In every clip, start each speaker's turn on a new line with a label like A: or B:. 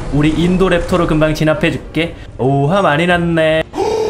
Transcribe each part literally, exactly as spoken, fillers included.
A: 우리 인도랩터로 금방 진압해줄게. 오화 많이 났네.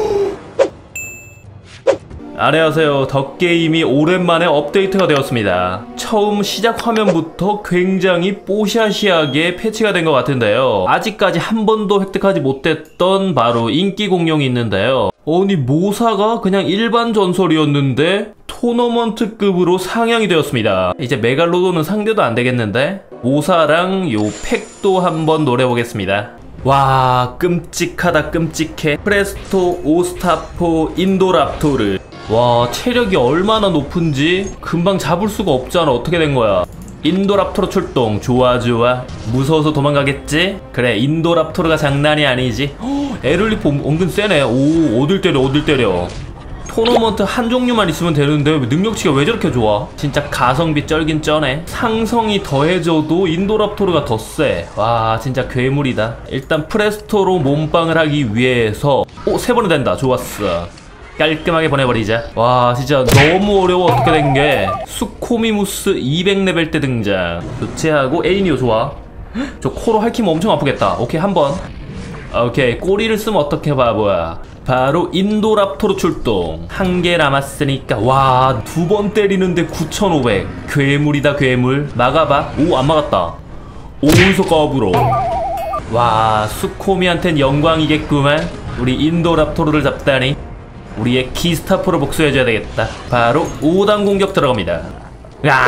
A: 안녕하세요. 덕게임이 오랜만에 업데이트가 되었습니다. 처음 시작 화면부터 굉장히 뽀샤시하게 패치가 된 것 같은데요. 아직까지 한 번도 획득하지 못했던 바로 인기 공룡이 있는데요. 아니 모사가 그냥 일반 전설이었는데 토너먼트급으로 상향이 되었습니다. 이제 메갈로돈은 상대도 안 되겠는데? 모사랑 요 팩도 한번 노려보겠습니다. 와 끔찍하다 끔찍해. 프레스토 오스타포 인도랍토르. 와 체력이 얼마나 높은지 금방 잡을 수가 없잖아. 어떻게 된 거야? 인도랍토르 출동. 좋아 좋아. 무서워서 도망가겠지? 그래 인도랍토르가 장난이 아니지. 허, 에럴리프 은근 세네. 오 어딜 때려 어딜 때려. 토너먼트 한 종류만 있으면 되는데 능력치가 왜 저렇게 좋아? 진짜 가성비 쩔긴 쩌네. 상성이 더해져도 인도랍토르가 더 세. 와 진짜 괴물이다. 일단 프레스토로 몸빵을 하기 위해서 오 세 번은 된다. 좋았어. 깔끔하게 보내버리자. 와 진짜 너무 어려워. 어떻게 된게. 수코미무스 이백 레벨 때 등장. 교체하고 에이니오 좋아. 저 코로 핥히면 엄청 아프겠다. 오케이 한번. 오케이 꼬리를 쓰면 어떻게 바보야. 바로 인도랍토르 출동. 한 개 남았으니까. 와 두 번 때리는데 구천오백. 괴물이다 괴물. 막아봐. 오 안 막았다. 오이소 까불어. 와 수코미한텐 영광이겠구만. 우리 인도랍토르를 잡다니. 우리의 키스타포를 복수해줘야 되겠다. 바로 오 단 공격 들어갑니다. 야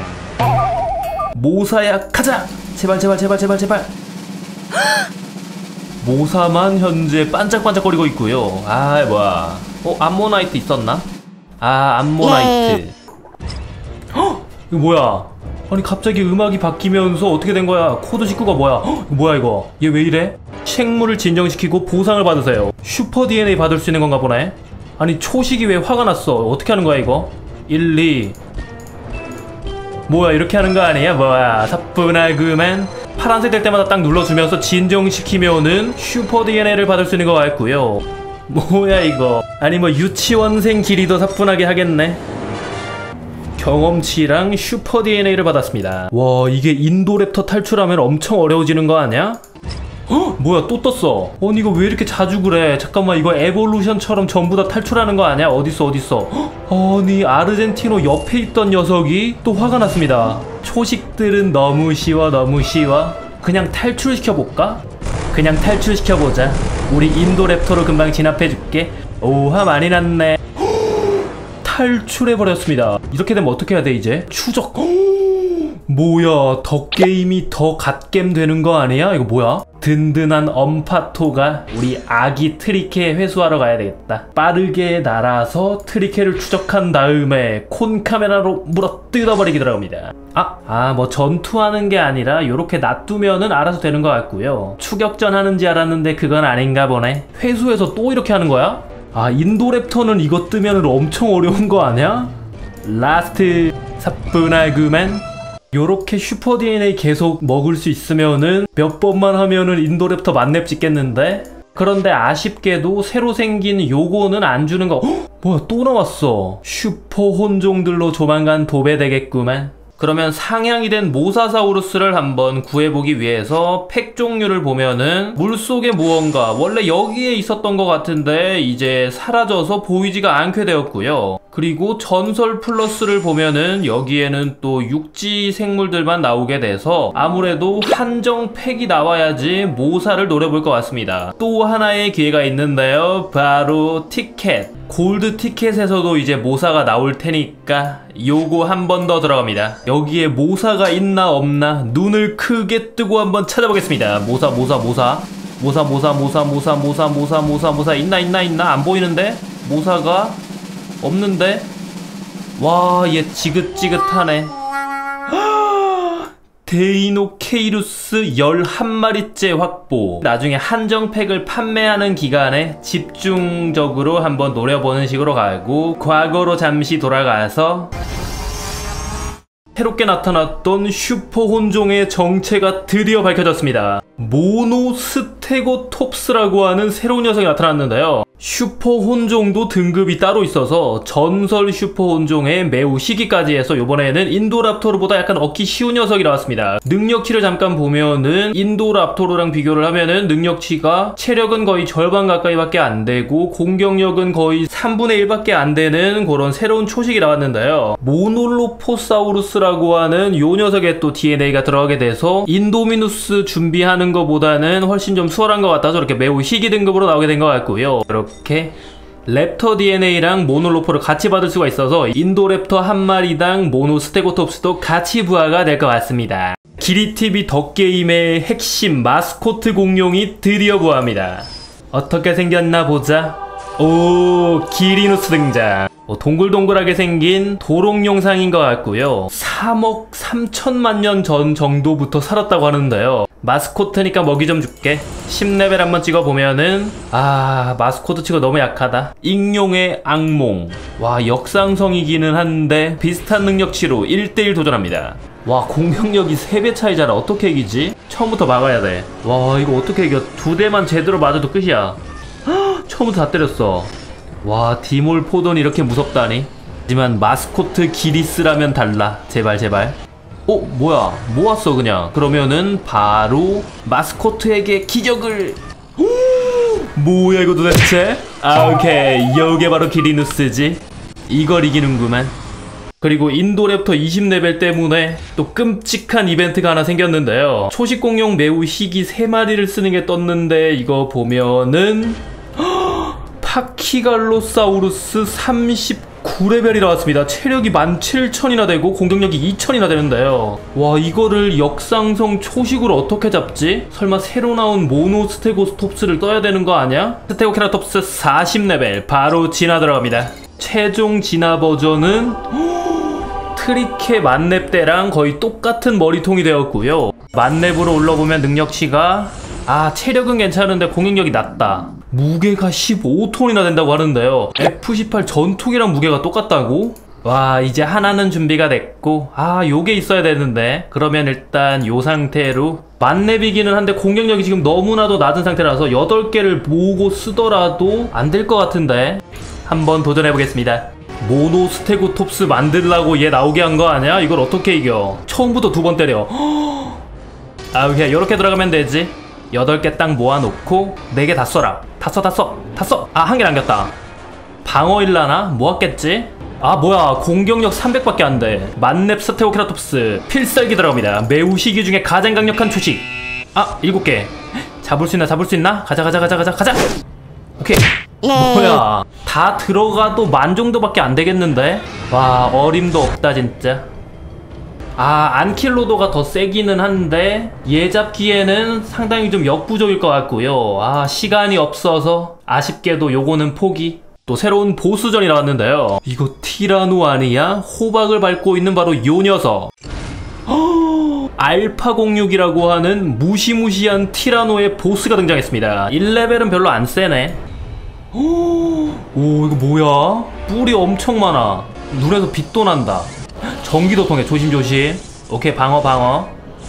A: 모사야 가자. 제발 제발 제발 제발 제발. 모사만 현재 반짝반짝거리고 있고요. 아 뭐야. 어 암모나이트 있었나? 아 암모나이트. 헉 이거 뭐야. 아니 갑자기 음악이 바뀌면서 어떻게 된 거야. 코드 식구가 뭐야. 헉 뭐야 이거. 얘 왜 이래? 생물을 진정시키고 보상을 받으세요. 슈퍼 디엔에이 받을 수 있는 건가 보네. 아니 초식이 왜 화가 났어. 어떻게 하는 거야 이거. 일, 이 뭐야 이렇게 하는 거 아니야. 뭐야 사뿐하구만. 파란색 될 때마다 딱 눌러주면서 진정시키면은 슈퍼 디엔에이를 받을 수 있는 것 같고요. 뭐야 이거. 아니 뭐 유치원생 길이 더 사뿐하게 하겠네. 경험치랑 슈퍼 디엔에이를 받았습니다. 와 이게 인도랩터 탈출하면 엄청 어려워지는 거 아니야? 헉! 뭐야 또 떴어. 아니 이거 왜 이렇게 자주 그래. 잠깐만 이거 에볼루션처럼 전부 다 탈출하는 거 아니야? 어딨어 어딨어. 헉! 아니 아르헨티노 옆에 있던 녀석이 또 화가 났습니다. 초식들은 너무 쉬워 너무 쉬워. 그냥 탈출시켜볼까? 그냥 탈출시켜보자. 우리 인도랩터로 금방 진압해줄게. 오화 많이 났네. 탈출해버렸습니다. 이렇게 되면 어떻게 해야 돼 이제? 추적. 뭐야 덕게임이 더 갓겜 되는 거 아니야? 이거 뭐야? 든든한 엄파토가 우리 아기 트리케 회수하러 가야 되겠다. 빠르게 날아서 트리케를 추적한 다음에 콘 카메라로 물어 뜯어버리기 들어갑니다. 아, 아 뭐 전투하는 게 아니라 요렇게 놔두면은 알아서 되는 것 같고요. 추격전 하는지 알았는데 그건 아닌가 보네. 회수해서 또 이렇게 하는 거야? 아 인도랩터는 이거 뜨면은 엄청 어려운 거 아니야? 라스트 사뿐하구만. 요렇게 슈퍼 디엔에이 계속 먹을 수 있으면은 몇 번만 하면은 인도랩터 만렙 찍겠는데? 그런데 아쉽게도 새로 생긴 요거는 안 주는 거. 헉! 뭐야 또 나왔어. 슈퍼 혼종들로 조만간 도배되겠구만. 그러면 상향이 된 모사사우루스를 한번 구해보기 위해서 팩 종류를 보면은 물속의 무언가 원래 여기에 있었던 것 같은데 이제 사라져서 보이지가 않게 되었고요. 그리고 전설 플러스를 보면은 여기에는 또 육지 생물들만 나오게 돼서 아무래도 한정 팩이 나와야지 모사를 노려볼 것 같습니다. 또 하나의 기회가 있는데요. 바로 티켓. 골드 티켓에서도 이제 모사가 나올 테니까 요거 한 번 더 들어갑니다. 여기에 모사가 있나 없나 눈을 크게 뜨고 한번 찾아보겠습니다. 모사 모사 모사 모사 모사 모사 모사 모사 모사 모사 모사 있나 있나 있나 안 보이는데? 모사가 없는데? 와 얘 지긋지긋하네. 데이노케이루스 열한 마리째 확보. 나중에 한정팩을 판매하는 기간에 집중적으로 한번 노려보는 식으로 가고 과거로 잠시 돌아가서 새롭게 나타났던 슈퍼 혼종의 정체가 드디어 밝혀졌습니다. 모노스테고톱스라고 하는 새로운 녀석이 나타났는데요. 슈퍼 혼종도 등급이 따로 있어서 전설 슈퍼 혼종에 매우 시기까지 해서 이번에는 인도랍토르보다 약간 얻기 쉬운 녀석이 나왔습니다. 능력치를 잠깐 보면은 인도랍토르랑 비교를 하면은 능력치가 체력은 거의 절반 가까이밖에 안 되고 공격력은 거의 삼분의 일밖에 안 되는 그런 새로운 초식이 나왔는데요. 모놀로포사우루스라고 하는 요 녀석의 또 디엔에이가 들어가게 돼서 인도미누스 준비하는 것보다는 훨씬 좀 수월한 것 같아서 이렇게 매우 희귀 등급으로 나오게 된 것 같고요. 이렇게 랩터 디엔에이랑 모놀로포를 같이 받을 수가 있어서 인도랩터 한 마리당 모노스테고톱스도 같이 부하가 될 것 같습니다. 기리티비 덕게임의 핵심 마스코트 공룡이 드디어 부합니다. 어떻게 생겼나 보자. 오, 기리누스 등장. 어, 동글동글하게 생긴 도롱뇽상인 것 같고요. 삼억 삼천만 년 전 정도부터 살았다고 하는데요. 마스코트니까 먹이 좀 줄게. 십 레벨 한번 찍어보면은 아, 마스코트 치고 너무 약하다. 익룡의 악몽. 와, 역상성이기는 한데 비슷한 능력치로 일 대 일 도전합니다. 와, 공격력이 세 배 차이잖아. 어떻게 이기지? 처음부터 막아야 돼. 와, 이거 어떻게 이겨. 두 대만 제대로 맞아도 끝이야. 헉, 처음부터 다 때렸어. 와, 디몰포돈 이렇게 무섭다니. 하지만 마스코트 기리스라면 달라. 제발 제발. 어? 뭐야? 모았어 그냥. 그러면은 바로 마스코트에게 기적을. 뭐야 이거 도대체? 아, 오케이. 요게 바로 기리누스지. 이걸 이기는구만. 그리고 인도랩터 이십 레벨 때문에 또 끔찍한 이벤트가 하나 생겼는데요. 초식 공룡 매우 희귀 세 마리를 쓰는 게 떴는데 이거 보면은 파키갈로사우루스 삼십구 레벨이 나왔습니다. 체력이 만 칠천이나 되고 공격력이 이천이나 되는데요. 와, 이거를 역상성 초식으로 어떻게 잡지? 설마 새로 나온 모노스테고톱스를 떠야 되는 거 아니야? 스테고케라톱스 사십 레벨 바로 진화 들어갑니다. 최종 진화 버전은 트리케 만렙 때랑 거의 똑같은 머리통이 되었고요. 만렙으로 올라보면 능력치가 아, 체력은 괜찮은데 공격력이 낮다. 무게가 십오 톤이나 된다고 하는데요. 에프 십팔 전투기랑 무게가 똑같다고? 와, 이제 하나는 준비가 됐고 아, 요게 있어야 되는데. 그러면 일단 요 상태로 만렙이기는 한데 공격력이 지금 너무나도 낮은 상태라서 여덟 개를 모으고 쓰더라도 안 될 것 같은데 한번 도전해보겠습니다. 모노스테고톱스 만들라고 얘 나오게 한 거 아니야? 이걸 어떻게 이겨? 처음부터 두 번 때려. 아, 오케이. 요렇게 들어가면 되지. 여덟 개 딱 모아놓고 네 개 다 써라. 다 써, 다 써, 다 써. 아, 한 개 남겼다. 방어일라나? 모았겠지? 아, 뭐야. 공격력 삼백밖에 안 돼. 만렙 스테고케라톱스 필살기 들어갑니다. 매우 희귀 중에 가장 강력한 초식. 아, 일곱 개. 잡을 수 있나? 잡을 수 있나? 가자, 가자, 가자, 가자, 가자. 오케이. 뭐야. 다 들어가도 만 정도밖에 안 되겠는데? 와, 어림도 없다 진짜. 아, 안킬로도가 더 세기는 한데 얘 잡기에는 상당히 좀 역부족일 것 같고요. 아, 시간이 없어서 아쉽게도 요거는 포기. 또 새로운 보스전이 나왔는데요. 이거 티라노 아니야? 호박을 밟고 있는 바로 요 녀석. 허, 알파 공육이라고 하는 무시무시한 티라노의 보스가 등장했습니다. 일 레벨은 별로 안 세네. 오, 이거 뭐야? 뿔이 엄청 많아. 눈에서 빛도 난다. 전기도 통해. 조심조심. 오케이, 방어 방어.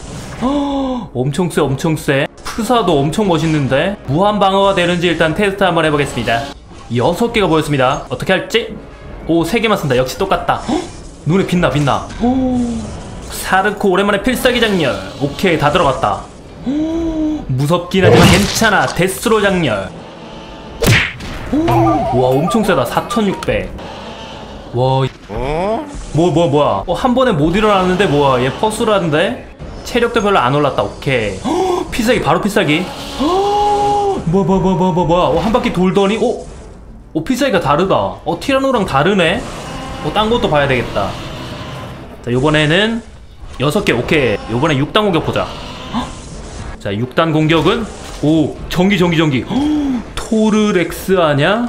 A: 허, 엄청 쎄 엄청 쎄. 프사도 엄청 멋있는데 무한 방어가 되는지 일단 테스트 한번 해보겠습니다. 여섯 개가 보였습니다. 어떻게 할지? 오, 세 개만 쓴다. 역시 똑같다. 헉, 눈에 빛나 빛나. 오, 사르코 오랜만에 필살기 장렬. 오케이, 다 들어갔다. 오, 무섭긴 하지만 괜찮아. 데스로 장렬. 오, 와, 엄청 세다. 사천육백. 와, 어? 뭐, 뭐, 뭐야. 어, 한 번에 못 일어나는데 뭐야. 얘 퍼스라는데? 체력도 별로 안 올랐다. 오케이. 허, 필살기, 바로 필살기. 허, 뭐야, 뭐야, 뭐야, 뭐야, 뭐야. 어, 한 바퀴 돌더니, 어? 어, 필살기가 다르다. 어, 티라노랑 다르네? 어, 딴 것도 봐야 되겠다. 자, 요번에는 여섯 개. 오케이. 요번에 육 단 공격 보자. 허? 자, 육 단 공격은, 오, 전기, 전기, 전기. 허, 토르렉스 아냐?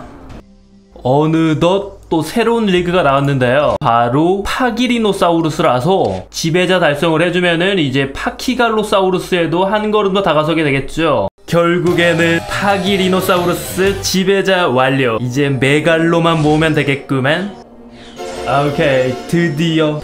A: 어느덧 또 새로운 리그가 나왔는데요. 바로 파기리노사우루스라서 지배자 달성을 해주면은 이제 파키갈로사우루스에도 한 걸음 더 다가서게 되겠죠. 결국에는 파기리노사우루스 지배자 완료. 이제 메갈로만 모으면 되겠구만. 아, 오케이. 드디어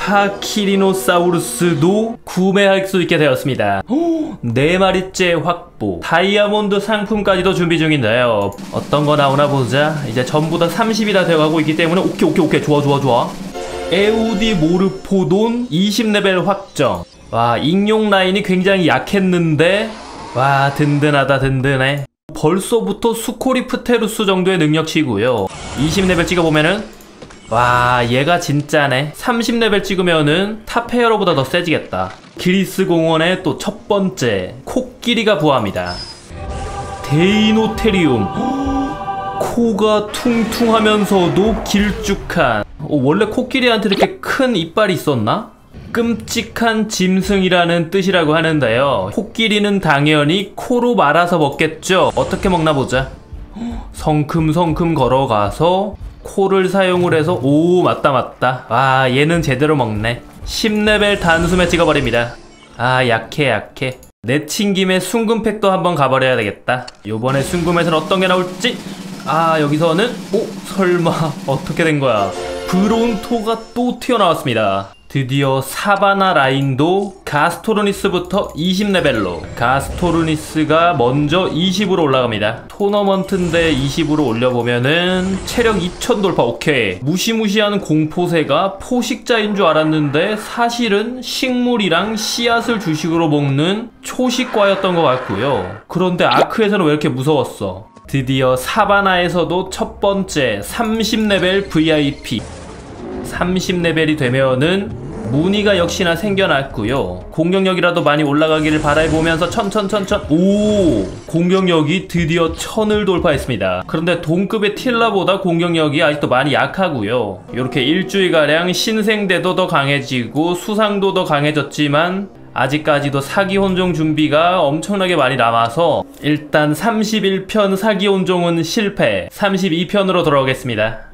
A: 파키리노사우루스도 구매할 수 있게 되었습니다. 네 마리째 확보. 다이아몬드 상품까지도 준비 중인데요. 어떤 거 나오나 보자. 이제 전부 다 삼십이나 되어가고 있기 때문에 오케이 오케이 오케이 좋아 좋아 좋아. 에우디 모르포돈 이십 레벨 확정. 와, 익룡 라인이 굉장히 약했는데 와, 든든하다 든든해. 벌써부터 수코리프테루스 정도의 능력치고요. 이십 레벨 찍어보면은 와, 얘가 진짜네. 삼십 레벨 찍으면은 탑헤어로보다 더 세지겠다. 그리스 공원의 또 첫 번째 코끼리가 부화합니다. 데이노테리움. 코가 퉁퉁하면서도 길쭉한. 어, 원래 코끼리한테 이렇게 큰 이빨이 있었나? 끔찍한 짐승이라는 뜻이라고 하는데요. 코끼리는 당연히 코로 말아서 먹겠죠. 어떻게 먹나 보자. 성큼성큼 걸어가서 코를 사용을 해서, 오, 맞다 맞다. 와, 얘는 제대로 먹네. 십 레벨 단숨에 찍어버립니다. 아, 약해 약해. 내친 김에 순금팩도 한번 가버려야 되겠다. 요번에 순금에서는 어떤 게 나올지. 아, 여기서는 오, 설마 어떻게 된 거야. 브론토가 또 튀어나왔습니다. 드디어 사바나 라인도 가스토르니스부터 이십 레벨로. 가스토르니스가 먼저 이십으로 올라갑니다. 토너먼트인데 이십으로 올려보면은 체력 이천 돌파. 오케이. 무시무시한 공포새가 포식자인 줄 알았는데 사실은 식물이랑 씨앗을 주식으로 먹는 초식과였던 것 같고요. 그런데 아크에서는 왜 이렇게 무서웠어? 드디어 사바나에서도 첫 번째 삼십 레벨 브이아이피. 삼십 레벨이 되면은 무늬가 역시나 생겨났고요. 공격력이라도 많이 올라가기를 바라보면서 천천천천. 오, 공격력이 드디어 천을 돌파했습니다. 그런데 동급의 틸라보다 공격력이 아직도 많이 약하고요. 이렇게 일주일가량 신생대도 더 강해지고 수상도 더 강해졌지만 아직까지도 사기 혼종 준비가 엄청나게 많이 남아서 일단 삼십일 편 사기 혼종은 실패. 삼십이 편으로 돌아오겠습니다.